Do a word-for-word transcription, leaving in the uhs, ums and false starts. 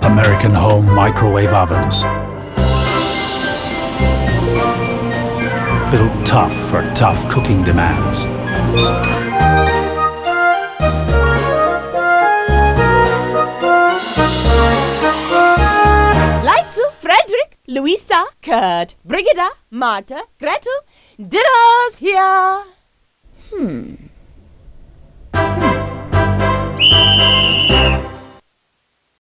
American home microwave ovens. Built tough for tough cooking demands. Like Frederick, Louisa, Kurt, Brigida, Martha, Gretel, dinner's here. Hmm. Hmm.